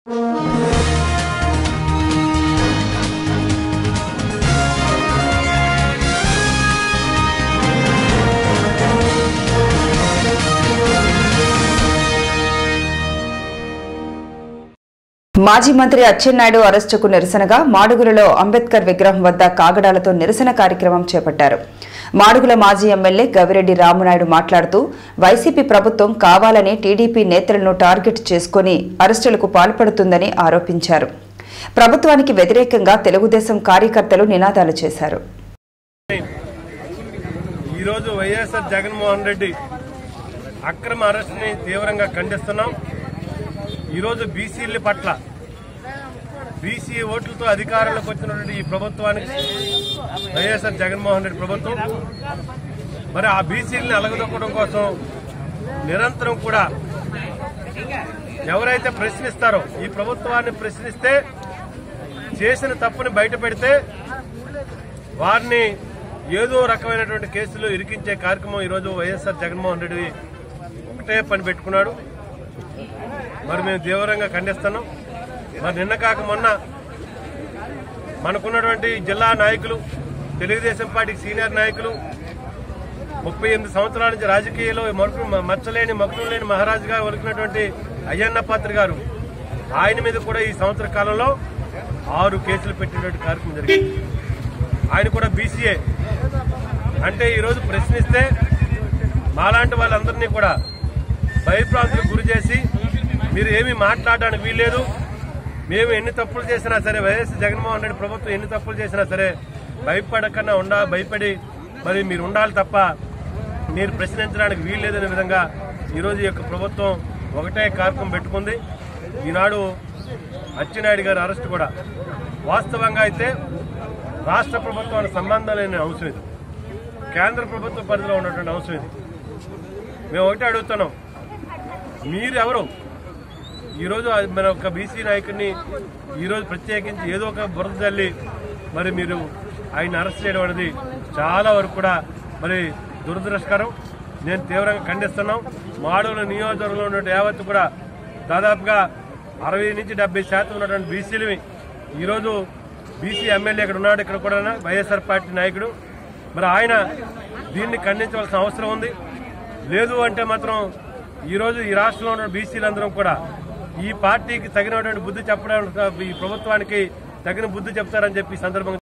మాజీ మంత్రి అచ్చెన్నాయుడు అరెస్టుకు నిరసనగా మాడుగులలో అంబేద్కర్ విగ్రహం వద్ద కాగడాలతో నిరసన కార్యక్రమం చేపట్టారు. మాడుగుల మాజీ ఎమ్మెల్యే గవిరెడ్డి రామునాయుడు మాట్లాడుతూ వైసీపీ ప్రభుత్వం కావాలని టీడీపీ నేతలను టార్గెట్ చేసుకుని అరెస్టులకు పాల్పడుతుందని ఆరోపించారు. ప్రభుత్వానికి వ్యతిరేకంగా తెలుగుదేశం కార్యకర్తలు నినాదాలు చేశారు. ఈరోజు వైఎస్ఆర్ జగన్మోహన్ రెడ్డి అక్రమ అరెస్టుని తీవ్రంగా ఖండిస్తున్నాం. ఈరోజు బీసీల పట్ల బీసీ ఓట్లతో అధికారంలోకి వచ్చినటువంటి ఈ ప్రభుత్వానికి వైఎస్ఆర్ జగన్మోహన్ రెడ్డి ప్రభుత్వం మరి ఆ బీసీలని అలగదొక్కడం కోసం నిరంతరం కూడా ఎవరైతే ప్రశ్నిస్తారో ఈ ప్రభుత్వాన్ని ప్రశ్నిస్తే చేసిన తప్పుని బయట పెడితే వారిని ఏదో రకమైనటువంటి కేసులు ఇరికించే కార్యక్రమం ఈరోజు వైఎస్ఆర్ జగన్మోహన్ రెడ్డి ఒకటే పని పెట్టుకున్నాడు. మరి మేము తీవ్రంగా ఖండిస్తున్నాం. మరి నిన్న కాక మొన్న మనకున్నటువంటి జిల్లా నాయకులు, తెలుగుదేశం పార్టీ సీనియర్ నాయకులు, 38 సంవత్సరాల నుంచి రాజకీయాల్లో మచ్చలేని మకుటం లేని మహారాజుగా ఒలికినటువంటి అయ్యన్న పాత్ర గారు, ఆయన మీద కూడా ఈ సంవత్సర కాలంలో 6 కేసులు పెట్టినటువంటి కార్యక్రమం జరిగింది. ఆయన కూడా బీసీఏ. అంటే ఈరోజు ప్రశ్నిస్తే మాలాంటి వాళ్ళందరినీ కూడా భయభ్రాంతులకు గురి చేసి మీరు ఏమీ మాట్లాడడానికి వీల్లేదు, మేము ఎన్ని తప్పులు చేసినా సరే, వైఎస్ జగన్మోహన్ రెడ్డి ప్రభుత్వం ఎన్ని తప్పులు చేసినా సరే భయపడకన్నా భయపడి మరి మీరు ఉండాలి తప్ప మీరు ప్రశ్నించడానికి వీల్లేదనే విధంగా ఈరోజు ఈ యొక్క ప్రభుత్వం ఒకటే కార్యక్రమం పెట్టుకుంది. ఈనాడు అచ్చెన్నాయుడు గారి అరెస్టు కూడా వాస్తవంగా అయితే రాష్ట్ర ప్రభుత్వానికి సంబంధం లేని అంశం ఇది, కేంద్ర ప్రభుత్వ పరిధిలో ఉన్నటువంటి అంశం ఇది. మేము ఒకటే అడుగుతున్నాం, మీరెవరు ఈరోజు మన ఒక బీసీ నాయకుడిని ఈరోజు ప్రత్యేకించి ఏదో ఒక బురద తల్లి మరి మీరు ఆయన అరెస్ట్ చేయడం అనేది చాలా వరకు కూడా మరి దురదృష్టకరం. నేను తీవ్రంగా ఖండిస్తున్నాం. మాడుగుల నియోజకవర్గంలో ఉన్న యావత్తు కూడా దాదాపుగా 60 నుంచి 70% ఉన్నటువంటి బీసీలని ఈరోజు బీసీ ఎమ్మెల్యే ఇక్కడ ఉన్నాడు, ఇక్కడ కూడా వైఎస్ఆర్ పార్టీ నాయకుడు. మరి ఆయన దీన్ని ఖండించవలసిన అవసరం ఉంది. లేదు అంటే మాత్రం ఈరోజు ఈ రాష్ట్రంలో ఉన్న బీసీలందరం కూడా ఈ పార్టీకి తగినటువంటి బుద్ధి చెప్పడానికి, ఈ ప్రభుత్వానికి తగిన బుద్ధి చెప్తారని చెప్పి సందర్భంగా